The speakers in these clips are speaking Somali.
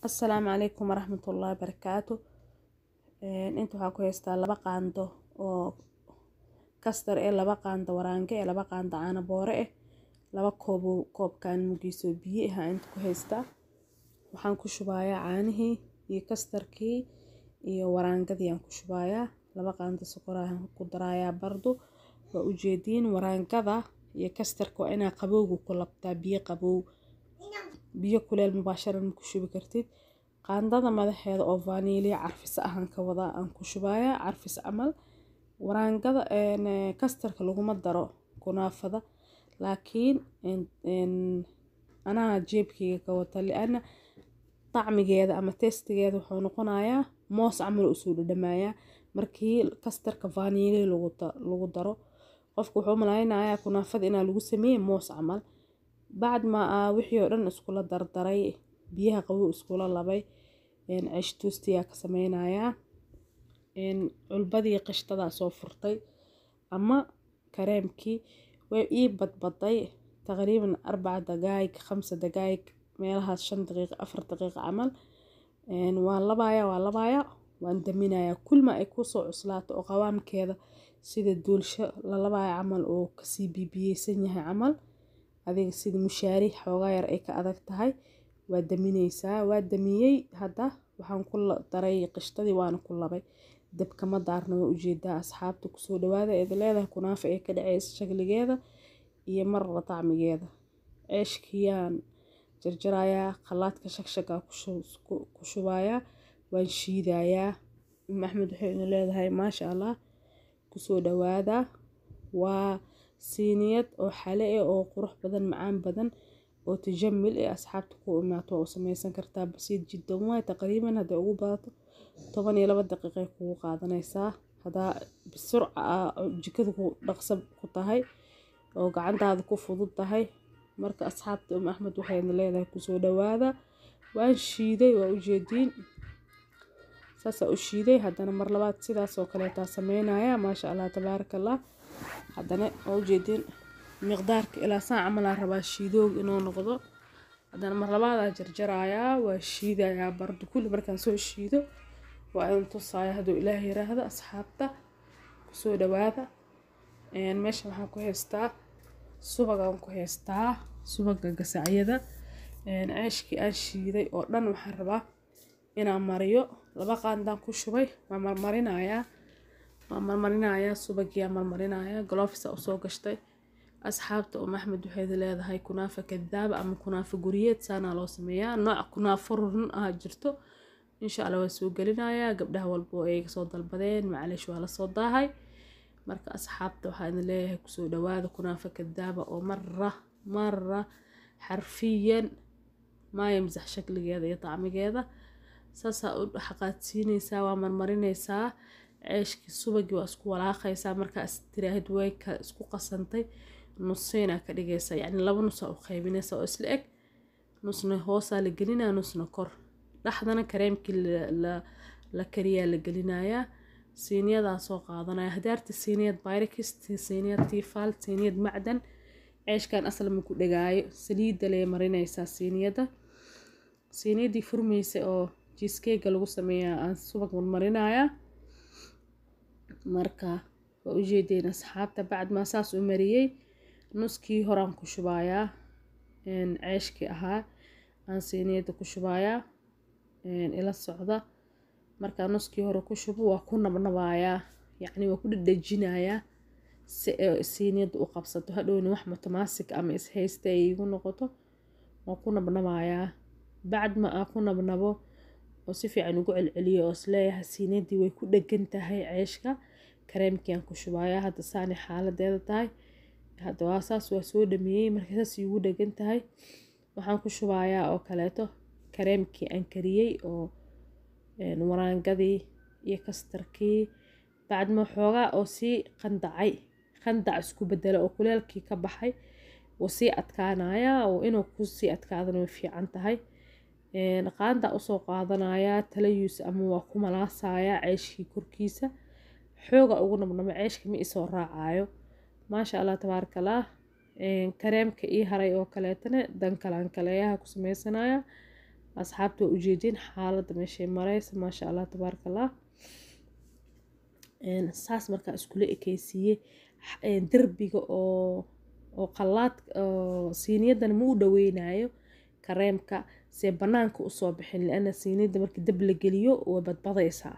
السلام عليكم ورحمة الله وبركاته. انتو waxaa ku haystaa laba qaando oo kastar laba qaando waraange laba qaando caano boore laba koobkan mugiiso biyo ah inta ku haystaa waxaan ku shubayaa caanihii iyo kastarkii iyo waraangadii aan ku shubayaa laba qaando sokor ah ku darayaa bardo waa u jeedin waraangada iyo kastarka waa inaa qabowga ku labtaa biyo kuleel mubaasharan ku shubi kartid qaandada madaxeeda oo vanilya carfis ahaan ka wada aan ku shubayaa carfis amal waraangada kastarka laguma daro kunaafada laakiin anaa jeebkayga ka wata liana طعمigeeda ama tastigeeda wuxuu noqonayaa moos camal u soo dhadhamayaa markii kastarka vanilya lagu daro qofku wuxuu malaynayaa kunaafada inaa lagu sameeyay moos camal بعد ما wixii oo dhan isku la dardaray biyaha qabow isku la labay ciish toostiya ka sameynaya culbadii qashtada soo furtay ama kareemkii way ii badbaday taqriiban 4 دقائق 5 دقائق meelaha 5 daqiiqo 4 daqiiqo camal waan labaaya waan daminayaa kulma ay ku soo cuslaato oo qawaamkeeda sida duulsho la labaaya camal oo kasii bibiyeysan yahay camal adiga sida mushaari xoogaa yar ay ka adag tahay waa daminaysaa waa damiyay hadda waxaan ku daray qashtadii waana ku labay dabka ma daarna waa ujeedaa asxaabta ku soo dhawaada ee leedahay kunaafa ee ka dhacaysa shakligeeda iyo marba tacmigeeda ceeshkiyaan jarjarayaa khalaadka shaqshaqa ku shubayaa waan shiidayaa maxmed waxay leedahay maasha Allah ku soo dhawaada waa siiniyad oo xale oo qurux badan macaan badan oo tajammul asxaabta ku imaato oo sameeysan kartaa basiid jiddan way taqriiban hada ugu baato 12 daqiiqo ku qaadanaysaa hada bisurca jikada ku dhaqsab ku tahay oo gacantaada ku fudud tahay marka asxaabta Axmed waxay leedahay ku soo dhawaada waan shiiday waa u jeedin saasa u shiiday hadana mar labaad sidaas oo kale taa sameynaya maasha Allah tabarakallah haddana oo jeedin miqdaarka ilaa saac camal aan rabaa shiidoog inuu noqdo haddana mar labaad aan jarjarayaa waa shiidayaa bardo kulli markaan soo shiido waa in tusaaya haduu ilaahay yiraahdo asxaabta ku soo dhawaada meesha waxaan ku haystaa subagaan ku haystaa subaga gasacyada ceeshkii aan shiiday oo dhan waxaan rabaa inaan mariyo laba qaandaan ku shubay waan marmarinayaa subagiya marmarinaya gloves oo soo gashtay asxaabta Axmed waxay leedahay kunaafa kadaaba ama kunaafa guriyeed saana loo sameeyaa nooc kunaafa run ah jirto insha Allah waa soo galinayaa gabdhaha walbo ay soo dalbadeen macalish waa la soo daahay marka asxaabta waxaan leeyahay ku soo dhawaada kunaafa kadaaba oo marra xarfiyan ma yamsax shakligeeda iyo tacmigeeda saasa u xaqaadsiinaysaa waa marmarinaysaa ceeshki subagi waa isku walaaqaysaa marka istiraahid way ka isku qasantay nusayna ka dhigaysaa yani laba nus oo qaybinaysaa oo isla eg nusna hoosa la gelinaa nusna kor dhaxdana kareemkii la kariyaa la gelinayaa siiniyada soo qaadanaya hadaarta siiniyad bayrikist siiniyad tiifal siiniyad macdan ceeshkan asal ma ku dhagaayo saliida leh marinaysaa siiniyadii furmaysa oo cheesecake lagu sameeyaa aan subag marinayaa marka waa u jeedeen asxaabta bacd ma saas u mariyay nuskii horaan ku shubayaa ceeshkii ahaa aan siiniyada ku shubayaa ila socda marka nuskii hore ku shubo waa ku nabnabayaa yani waa ku dhadhajinayaa si siiniyada u qabsato hadhowna wax mutamaasik ama is haysta ay igu noqoto waa ku nabnabayaa bacd ma ku nabnabo oo si fiican ugu celceliyo oo isleeyahay siiniyadii way ku dhagan tahay ceeshka kareemkii aan ku shubayaa hadda saani xaaladeeda tahay hadda waa saas waa soo dhamiyay markay saas ugu dhagan tahay waxaan ku shubayaa oo kaleeto kareemkii aan kariyay oo waraangadii iyo kastarkii bacd ma xoogaa oo si qandac isku bedelo oo kuleelkii ka baxay oo si adkaanaya oo inuu ku si adkaadana way fiican tahay qaanda u soo qaadanaya talayus ama waa ku malaasaya ceeshkii korkiisa xooga ugu nabnamo ceeshka ma isoo raacayo maasha Allah tabarakallah kareemka ii haray oo kaleetana dan kalaan kaleeyaha ku sameysanaya asxaabta ujeedin xaaladda meeshay maraysa maasha allah tabaaraka allah. saas markaa iskula ekeysiiyey derbiga oo qalaad siiniyadan ma u dhaweynayo kareemka see banaanka usoo bixin liana siiniyada markii dab la geliyo way badbadaysaa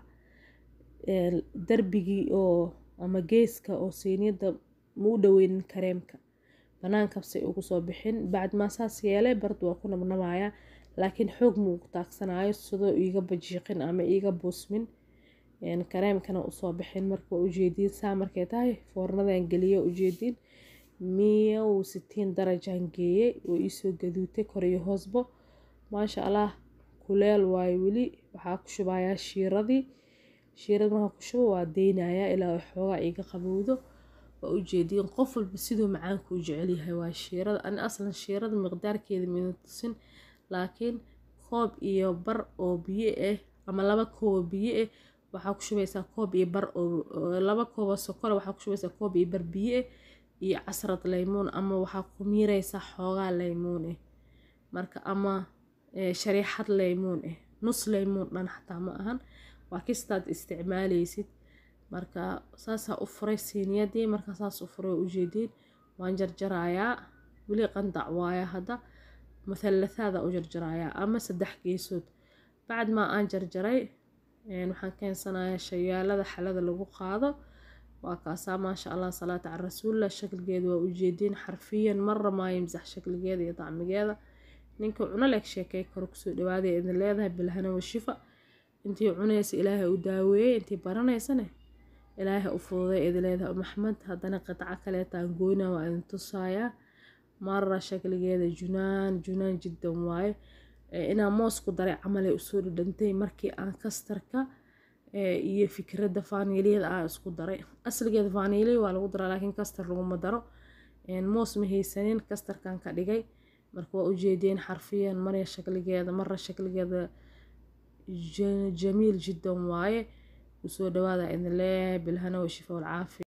darbigii oo ama geeska oo siiniyada ma u dhaweynin kareemka banaankabsay ugu soo bixin bacd maa saas yeelay bardu waa ku nabnabaya laakiin xoog muu taagsanayo sidoo iiga bajiiqin ama iiga buusmin kareemkana usoo bixin marka waa ujeediin saa markay tahay foornadan geliyo ujeediin 160 darajaan geeyey oo iisoo gaduutay kor iyo hoosbo maasha allah kuleel waayo weli waxaa ku shubayaa shiirada markaa ku shubo waa deynayaa ilaa xoogaa iiga qabowdo waa ujeediin qof walba siduu macaanku u jecel yahay waa shiirada ani aslan shiirada miqdaarkeeda mina tusin laakiin koob iyo bar oo biyo ah ama 2 koob oo biyo ah waxaa ku shubaysaa koob iyo bar oo 2 koob oo sokor waxaa ku shubaysaa koob iyo bar biyo ah iyo casrad laymuun ama waxaa ku miiraysaa xoogaa laymuun ah marka ama shariixad laymuun ah nus laymuun dhan xataa ma ahan waa kistaad isticmaalaysid marka saasaa u furay siiniyadii marka saas u furay ujeediin waan jarjarayaa weli qandac waaya hadda مثلثاada u jarjarayaa ama 3 geesood bacd ma aan jarjaray waxaan keensanayaa shayaalada xalada lagu qaado waa kaasaa maasha allah salaata cala rasuulillah shakligeeda waa ujeediin xarfiyan marra maa yimsax shakligeeda iyo dacmigeeda ninka cuno leeg sheekay karo kusoo dhawaaday idin leedahay bilhana wa shifa intii cunaysa ilaahay u daaweeyey intii baranaysane ilaahay u fududay idin leedahay maxmed haddana qitaca kaleetaan goyna waa idin tusayaa marra shakligeeda junaan jiddan waaye inaan moos ku daray camalay usoo dhadhantay markii aan kastarka iyo fikradda faaniiliyada aan isku daray asligeeda faaniiliya waa lagu daraa laakiin kastar laguma daro moos ma haysanin kastarkan ka dhigay marka waa ujeedeen xarfiyan marra shakligeeda jamiil jiddan waaye usoo dhawaada idin leeyahay bilhana wa shifa wal caafiya